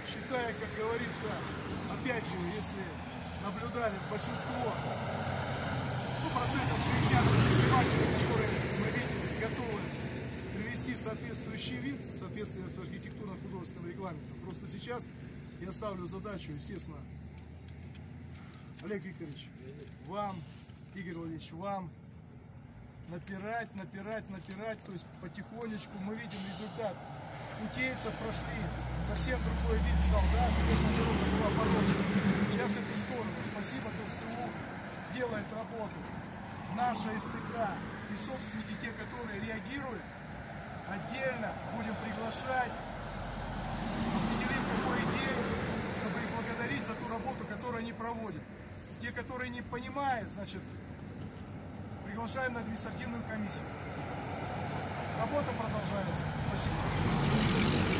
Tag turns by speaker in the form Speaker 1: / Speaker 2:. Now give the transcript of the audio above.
Speaker 1: считая, как говорится, опять же, если наблюдали большинство, процентов 60 предпринимателей, которые мы видим, готовы привести соответствующий вид в соответствии с архитектурно-художественным регламентом. Просто сейчас я ставлю задачу, естественно, Олег Викторович, вам, Игорь Владимирович, вам напирать, то есть потихонечку мы видим результат. Путейцев прошли, совсем другой вид стал, да, железная дорога была поросшая. Сейчас эту сторону, спасибо КСУ, делает работу. Наша СТК и собственники, те, которые реагируют, отдельно будем приглашать, определим какой идею, чтобы их благодарить за ту работу, которую они проводят. Те, которые не понимают, значит, приглашаем на административную комиссию. Работа продолжается. Спасибо.